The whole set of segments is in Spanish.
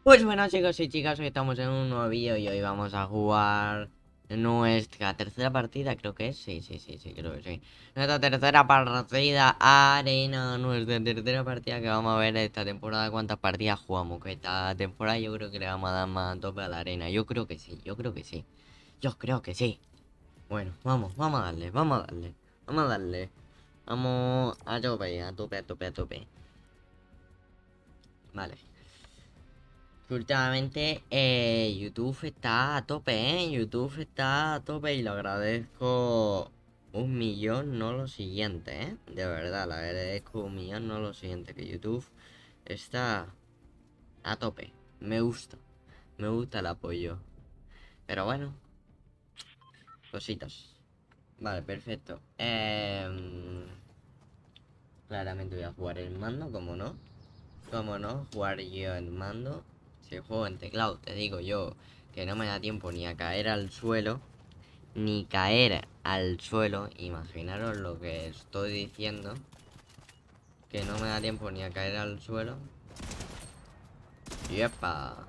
Pues bueno, chicos y chicas, hoy estamos en un nuevo vídeo y hoy vamos a jugar nuestra tercera partida, creo que es. Sí, creo que sí. Nuestra tercera partida arena, nuestra tercera partida que vamos a ver esta temporada cuántas partidas jugamos. Que esta temporada yo creo que le vamos a dar más a tope a la arena. Yo creo que sí, yo creo que sí. Yo creo que sí. Bueno, vamos a darle, vamos a darle. Vamos a darle. Vamos a tope, a tope, a tope, a tope. Vale. Últimamente YouTube está a tope, YouTube está a tope y lo agradezco un millón, no lo siguiente, De verdad, le agradezco un millón, no lo siguiente, que YouTube está a tope. Me gusta el apoyo. Pero bueno, cositas. Vale, perfecto. Claramente voy a jugar el mando, como no. Como no, jugar yo en mando. Si juego en teclado, te digo yo que no me da tiempo ni a caer al suelo, ni caer al suelo. Imaginaros lo que estoy diciendo, que no me da tiempo ni a caer al suelo. Y epa,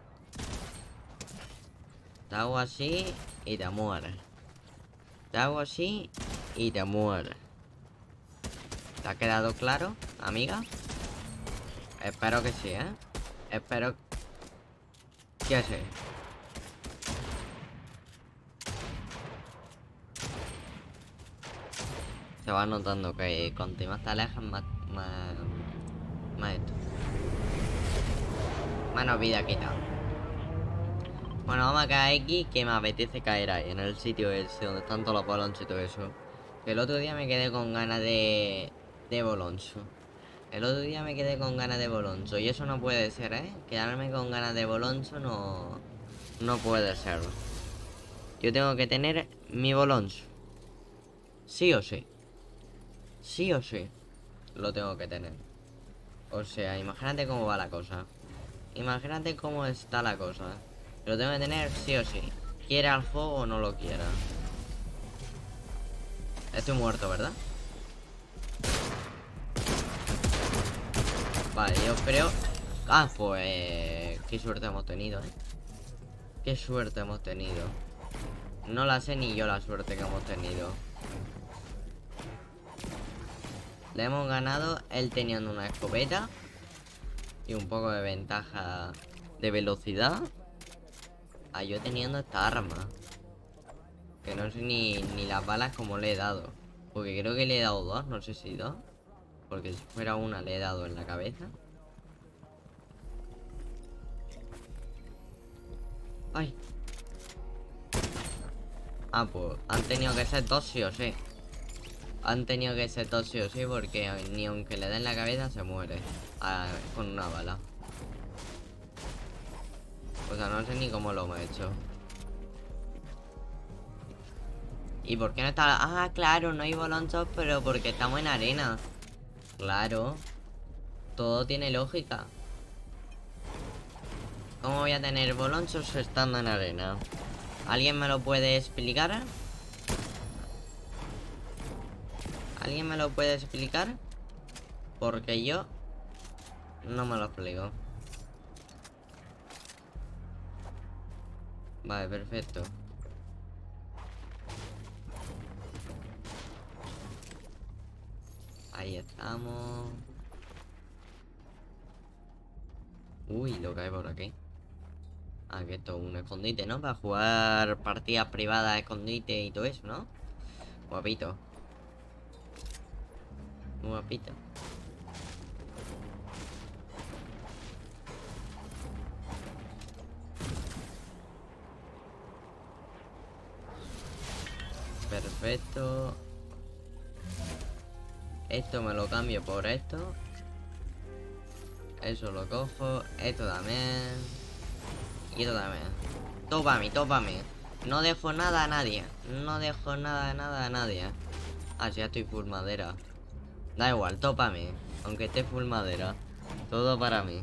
te hago así y te mueres. Te hago así y te mueres. ¿Te ha quedado claro, amiga? Espero que sí, Espero que sí. Se va notando que cuanto más te alejas, más esto. Menos vida quita. Bueno, vamos a caer aquí, que me apetece caer ahí, en el sitio ese donde están todos los bolonchos y todo eso. Que el otro día me quedé con ganas de boloncho. El otro día me quedé con ganas de boloncho. Y eso no puede ser, Quedarme con ganas de boloncho no puede ser. Yo tengo que tener mi boloncho. Sí o sí. Sí o sí. Lo tengo que tener. O sea, imagínate cómo va la cosa. Imagínate cómo está la cosa. Lo tengo que tener sí o sí. Quiera el juego o no lo quiera. Estoy muerto, ¿verdad? Vale, yo creo... Ah, pues... Qué suerte hemos tenido, Qué suerte hemos tenido. No la sé ni yo la suerte que hemos tenido. Le hemos ganado él teniendo una escopeta y un poco de ventaja de velocidad a yo teniendo esta arma. Que no sé ni las balas como le he dado. Porque creo que le he dado dos, no sé si dos. Porque si fuera una le he dado en la cabeza. ¡Ay! Ah, pues han tenido que ser dos sí o sí. Han tenido que ser dos sí o sí porque ni aunque le den la cabeza se muere con una bala. O sea, no sé ni cómo lo hemos hecho. ¿Y por qué no está? Ah, claro, no hay bolonchos, pero porque estamos en arena. Claro, todo tiene lógica. ¿Cómo voy a tener bolonchos estando en arena? ¿Alguien me lo puede explicar? ¿Alguien me lo puede explicar? Porque yo no me lo explico. Vale, perfecto. Ahí estamos. Uy, lo que hay por aquí. Ah, que esto es un escondite, ¿no? Para jugar partidas privadas, escondite y todo eso, ¿no? Guapito. Muy guapito. Perfecto. Esto me lo cambio por esto. Eso lo cojo. Esto también. Y esto también. Todo para mí, todo para mí. No dejo nada a nadie. No dejo nada a nadie. Ah, sí, ya estoy full madera. Da igual, todo para mí. Aunque esté full madera. Todo para mí.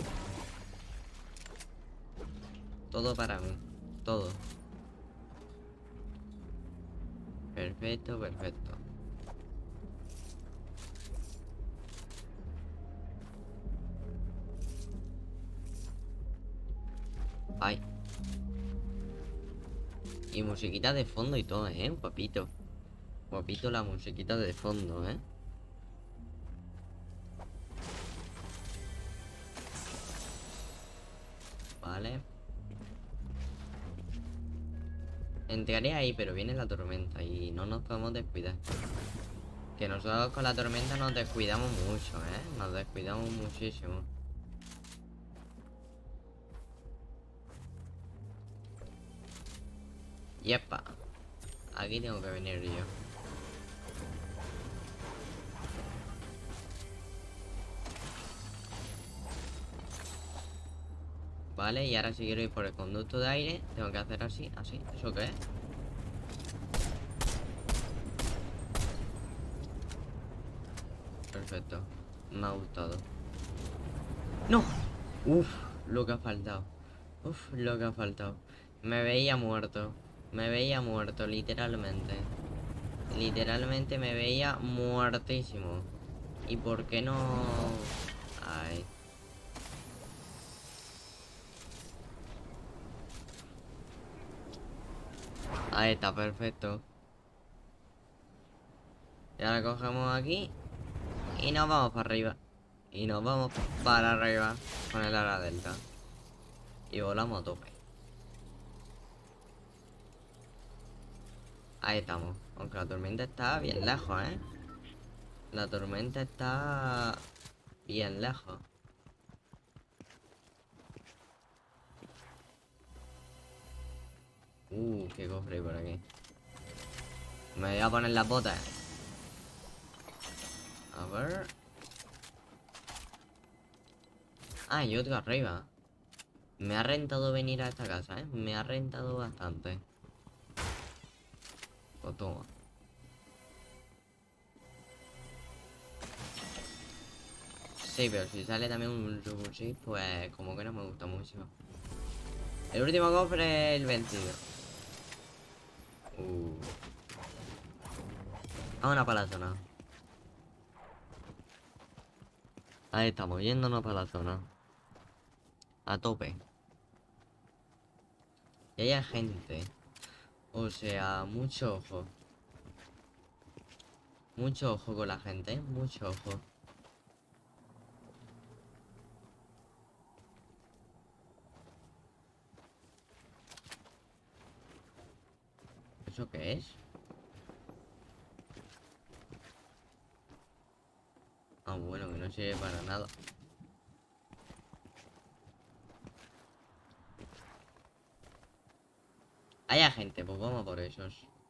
Todo para mí. Todo. Perfecto, perfecto. Ay. Y musiquita de fondo y todo, guapito. Guapito la musiquita de fondo, Vale. Entraré ahí, pero viene la tormenta y no nos podemos descuidar. Que nosotros con la tormenta nos descuidamos mucho, Nos descuidamos muchísimo. Yepa. Aquí tengo que venir yo. Vale, y ahora si quiero ir por el conducto de aire, tengo que hacer así, así. ¿Eso qué es? Perfecto. Me ha gustado. ¡No! Uf, lo que ha faltado. Uf, lo que ha faltado. Me veía muerto. Me veía muerto, literalmente. Literalmente me veía muertísimo. ¿Y por qué no? Ay. Ahí está, perfecto. Y ahora cogemos aquí y nos vamos para arriba. Y nos vamos para arriba con el ala delta. Y volamos a tope. Ahí estamos. Aunque la tormenta está bien lejos, La tormenta está bien lejos. Qué cofre hay por aquí. Me voy a poner las botas. A ver. Ah, y otro arriba. Me ha rentado venir a esta casa, Me ha rentado bastante. Pues toma. Sí, pero si sale también un Subushi, pues como que no me gusta mucho. El último cofre es el vencido. Vámonos para la zona. Ahí estamos, yéndonos para la zona. A tope. Y hay gente. O sea, mucho ojo. Mucho ojo con la gente, mucho ojo. ¿Eso qué es? Ah, bueno, que no sirve para nada. Hay gente, pues vamos por esos.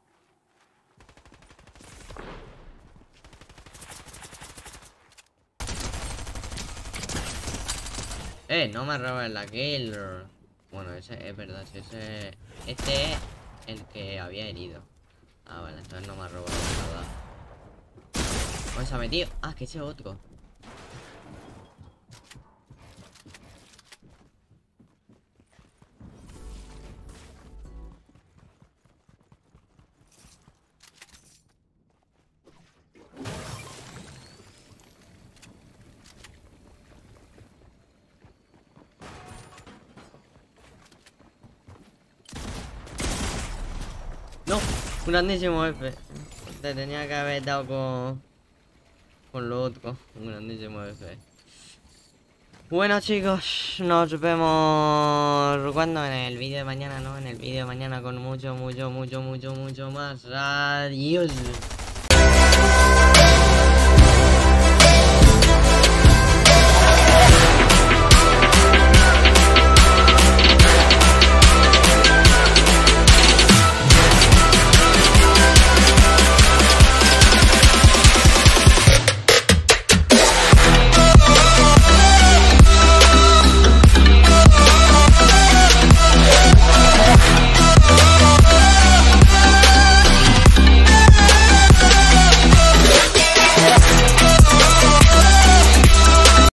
No me robes la kill. Bueno, ese es verdad, ese... Este es el que había herido. Ah, vale, entonces no me ha robado nada. Pues se ha metido. Ah, que ese es otro. No, un grandísimo F. Te tenía que haber dado con lo otro. Un grandísimo F. Bueno chicos, nos vemos cuando en el vídeo de mañana, ¿no? En el vídeo de mañana con mucho más. Adiós.